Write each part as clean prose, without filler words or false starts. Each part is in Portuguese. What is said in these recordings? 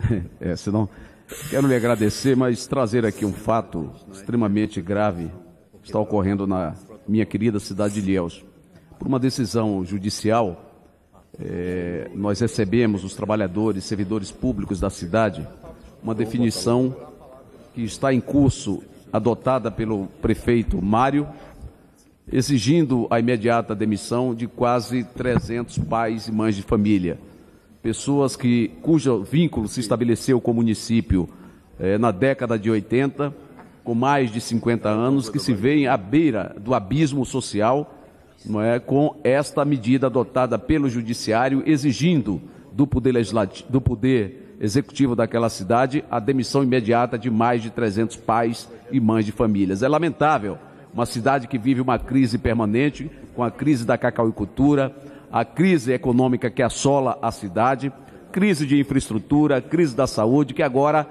Senão, quero lhe agradecer, mas trazer aqui um fato extremamente grave que está ocorrendo na minha querida cidade de Ilhéus. Por uma decisão judicial, nós recebemos, os trabalhadores, servidores públicos da cidade, uma definição que está em curso, adotada pelo prefeito Mário, exigindo a imediata demissão de quase 300 pais e mães de família. Pessoas cujo vínculo se estabeleceu com o município na década de 80, com mais de 50 anos, que se veem à beira do abismo social, não é, com esta medida adotada pelo Judiciário, exigindo do Poder Executivo daquela cidade a demissão imediata de mais de 300 pais e mães de famílias. É lamentável uma cidade que vive uma crise permanente, com a crise da cacauicultura, a crise econômica que assola a cidade, crise de infraestrutura, crise da saúde, que agora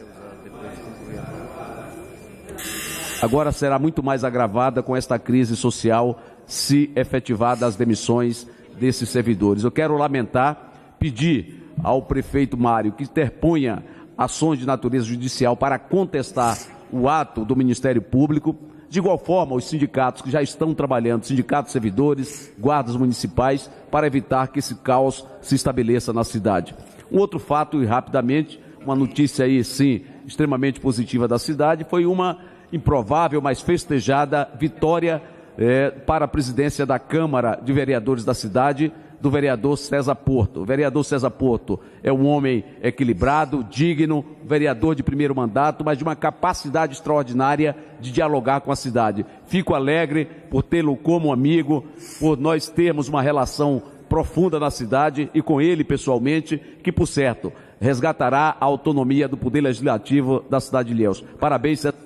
será muito mais agravada com esta crise social, se efetivada as demissões desses servidores. Eu quero lamentar, pedir ao prefeito Mário que interponha ações de natureza judicial para contestar o ato do Ministério Público. De igual forma, os sindicatos que já estão trabalhando, sindicatos servidores, guardas municipais, para evitar que esse caos se estabeleça na cidade. Um outro fato, e rapidamente, uma notícia aí, sim, extremamente positiva da cidade, foi uma improvável, mas festejada vitória para a presidência da Câmara de Vereadores da cidade, do vereador César Porto. O vereador César Porto é um homem equilibrado, digno, vereador de primeiro mandato, mas de uma capacidade extraordinária de dialogar com a cidade. Fico alegre por tê-lo como amigo, por nós termos uma relação profunda na cidade e com ele pessoalmente, que, por certo, resgatará a autonomia do Poder Legislativo da cidade de Ilhéus. Parabéns, César.